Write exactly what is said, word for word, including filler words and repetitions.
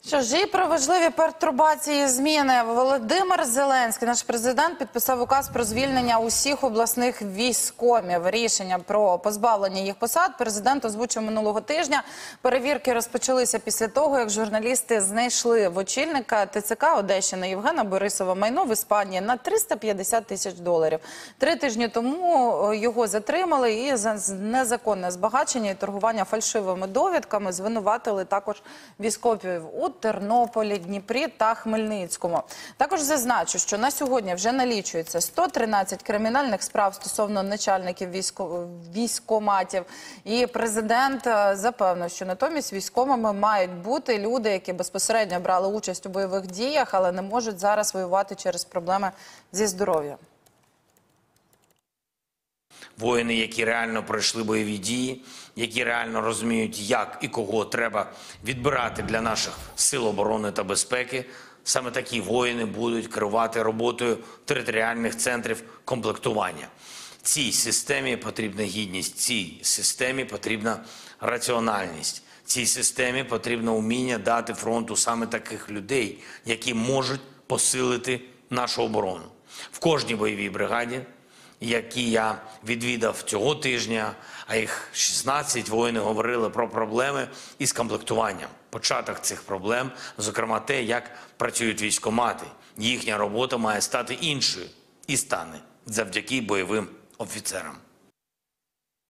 Що ж, і про важливі пертурбації зміни. Володимир Зеленський, наш президент, підписав указ про звільнення усіх обласних військкомів. Рішення про позбавлення їх посад президент озвучив минулого тижня. Перевірки розпочалися після того, як журналісти знайшли в очільника ТЦК Одещини Євгена Борисова майно в Іспанії на триста п'ятдесят тисяч доларів. Три тижні тому його затримали і за незаконне збагачення і торгування фальшивими довідками звинуватили також військових у Тернополі, Дніпрі та Хмельницькому. Також зазначу, що на сьогодні вже налічується сто тринадцять кримінальних справ стосовно начальників військо... військкоматів. І президент запевнив, що натомість військкомами мають бути люди, які безпосередньо брали участь у бойових діях, але не можуть зараз воювати через проблеми зі здоров'ям. Воїни, які реально пройшли бойові дії, які реально розуміють, як і кого треба відбирати для наших сил оборони та безпеки, саме такі воїни будуть керувати роботою територіальних центрів комплектування. Цій системі потрібна гідність, цій системі потрібна раціональність, цій системі потрібно вміння дати фронту саме таких людей, які можуть посилити нашу оборону. В кожній бойовій бригаді, які я відвідав цього тижня, а їх шістнадцять, воїни говорили про проблеми із комплектуванням. Початок цих проблем, зокрема те, як працюють військкомати. Їхня робота має стати іншою і стане завдяки бойовим офіцерам.